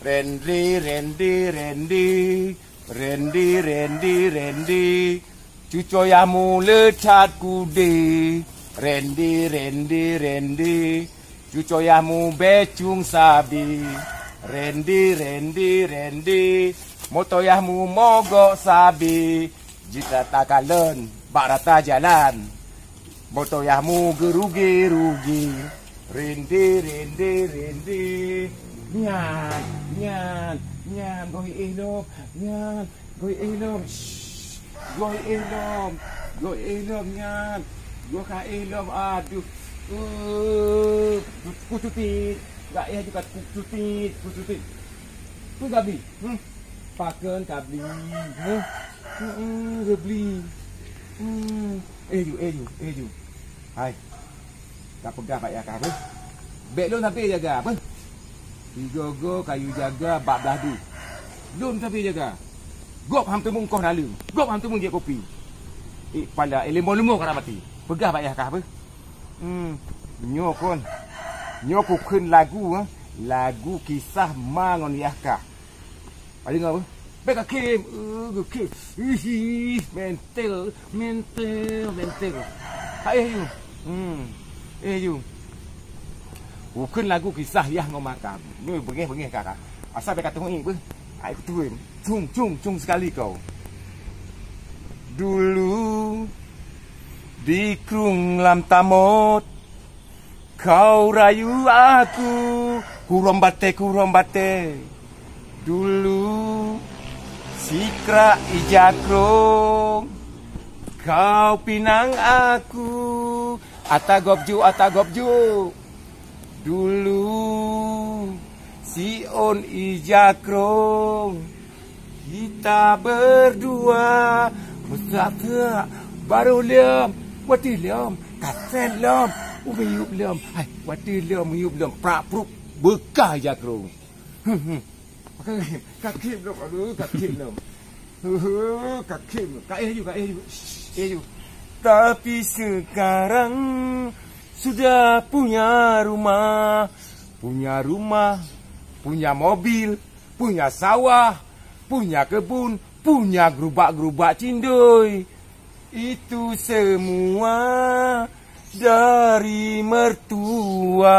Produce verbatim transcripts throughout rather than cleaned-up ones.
Randy, Randy, Randy, Randy, Randy, Randy, cucu yang mula cat kudi. Randy, Randy, Randy, cucu yang mu becung sabi. Randy, Randy, Randy, motor yang mu mogok sabi. Jika tak kalen, bak rata jalan. Motor yang mu gerugi-rugi. Randy, Randy, Randy, nyan, nyan, nyan, goi elom, nyan, goi elom, shh, goi elom, goi elom, nyan, goi ka elom, aduh, uh, kucutit, gak ya juga kucutit, kucutit, tu gabi, hmm, paken kabli, hmm, hmm, gebli, hmm, eju, eju, eju, hai. Tak pegang pak ya kah apa? Beg lon tapi jaga apa? Tiga go kayu jaga bak belah du. Lon tapi jaga. Gop ham temung kau nalu. Gop ham temung je kopi. Eh pala elemo-lemo kara mati. Pegang pak ya kah apa? Hmm, nyo kon. Nyo ku keun lagu ah, lagu kisah mangon yahkah. Ada ngapa? Beg akim, uh, akim. Ih, mental, mental, mental. Hai you. Hmm. Eh you. Bukan lagu kisah ya ngomakam. Ni bengih-bengih kakak. Asal dia kata ni apa? Ai kutuin. Cung cung cung sekali kau. Dulu di Krung Lam Tamot kau rayu aku kurom bate kurom bate. Dulu Sikra Ijakrong kau pinang aku. Atagobju, atagobju. Dulu si on ijakrong kita berdua musafir baru liam wati liam kasen liam ubiyup liam hai wati liam uyup liam prak pruk bekah jakrong kakim liam aduh kakim liam kakim kak eh juga eh juga eh juga. Tapi sekarang sudah punya rumah, punya rumah, punya mobil, punya sawah, punya kebun, punya gerubak-gerubak cindoi. Itu semua dari mertua.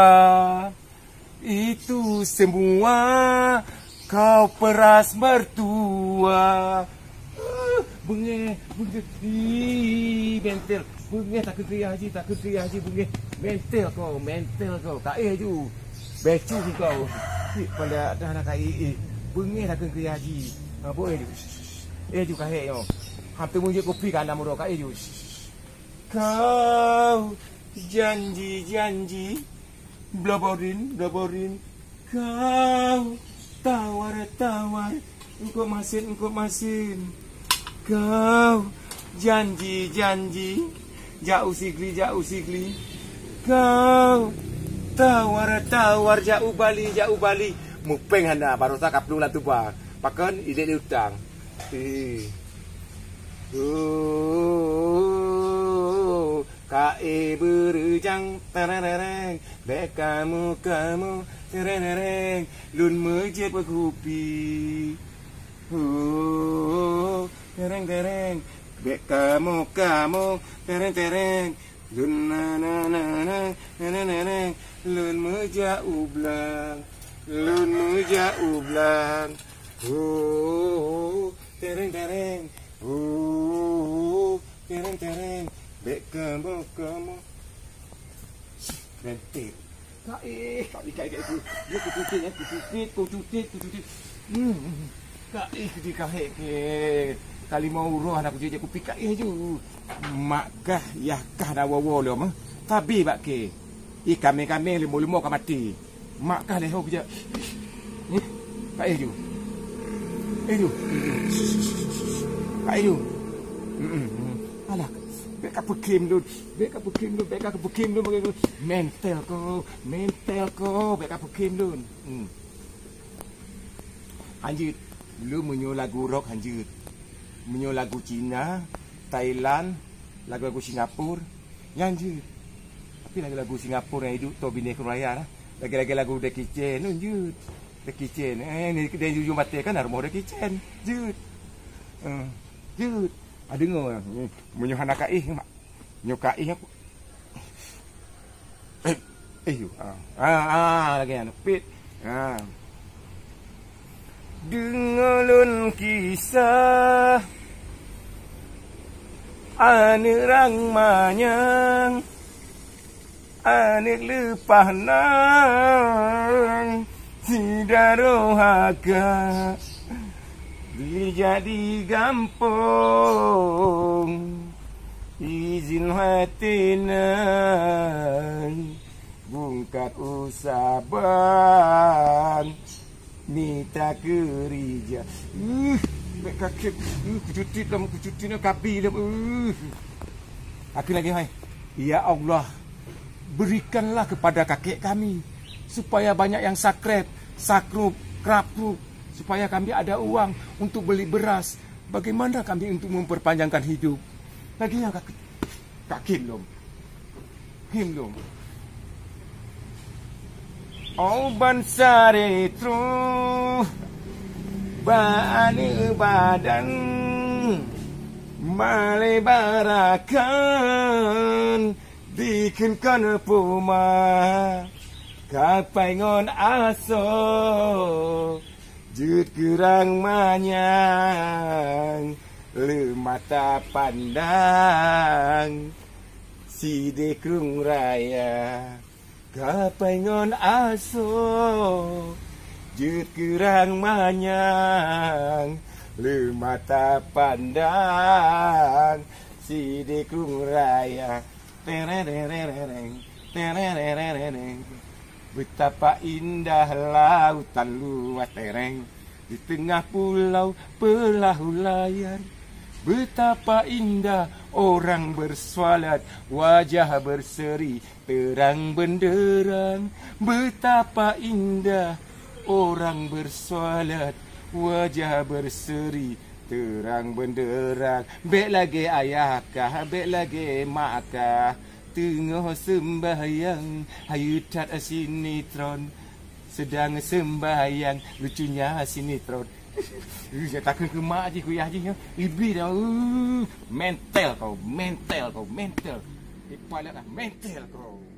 Itu semua kau peras mertua. Bengeh, bengeh, ih, mental, bengeh tak kerja haji, tak kerja haji, bengeh, mental kau, mental kau, tak eh ju, becu kau, pada dah nak kai, bengeh tak kerja haji, apa eh ju, eh ju kahek yo, hampir munjuk kopi kan nama roh kai ju, kau janji janji, blaborin blaborin, kau tawar tawar, engkau masin engkau masin. Kau janji-janji jauh sigli jauh sigli. Kau tawar-tawar jauh bali jauh bali. Mupeng hana baru tak kaplu lah tu ba. Pakan ide di utang. Eh. Oh. Kae berjang tarareng. Bek kamu kamu tarareng. Lun meje berkupi. Oh. Tereng tereng, bek kamu kamu tereng tereng, lun na na na na na na na na, lun meja ublang, lun meja ublang, oh tereng tereng, oh tereng tereng, bek kamu kamu, nanti, kak eh kak ikai ikai tu, dia kucutit ya kucutit kucutit kucutit, hmm kak eh di kahek ke. Kali mau roh nak cuci kopi kat eh ju. Makkah yahkah dah wawo le mah. Tabi bak ke. I kami-kami limo-limo ka mati. Makkah leho bija. Ni kat eh ju. Eh ju. Kat eh ju. Hmm. Alah. Bek ka pekim dulu. Bek ka pekim dulu, bek ka pekim dulu. Mental ko, mental ko, bek ka pekim dulu. Hmm. Anjir, lu menyo lagu rock anjir. Menyo lagu Cina, Thailand, lagu-lagu Singapura, nyanyi. Tapi lagu-lagu Singapura yang hidup tu bini kuraya lah. Lagi-lagi lagu Jackie Chan, nunjuk. The kitchen. Eh, ni kedai jujur mati kan rumah the kitchen. Jut. Uh, jut. Ada dengar. Menyuhan nak ih mak. Nyuka ih aku. Eh, eh you. Ah, ah, ah lagi anu pit. Ah. Dengalun kisah anak rang manyang anak lepah nang tidak rohaka jadi gampang izin hatina bungkat usabang minta kerja uh mek kaki uh kucuti dalam kucuti nak kapi dalam uh aku lagi hai ya Allah berikanlah kepada kakek kami supaya banyak yang sakrep sakrup kraprup supaya kami ada uang untuk beli beras bagaimana kami untuk memperpanjangkan hidup lagi yang kakek kakek belum him belum Oban sare tru Bani badan Malebarakan Dikenkan puma Kapengon aso Jut kurang manyang Le mata pandang Side krung raya Kapengon aso Jut kurang manyang Le mata pandang Si dekung raya Terererereng Terererereng Betapa indah lautan luas tereng Di tengah pulau pelahu layar Betapa indah orang bersolat Wajah berseri terang benderang Betapa indah orang bersolat Wajah berseri terang benderang Bek lagi ayahkah, bek lagi makkah Tengah sembahyang Hayutat sinetron Sedang sembahyang Lucunya sinetron Saya takkan ke mak je, kuyah je. Ibi dah. Uh, mental kau, mental kau, mental. Ipal lah, mental kau.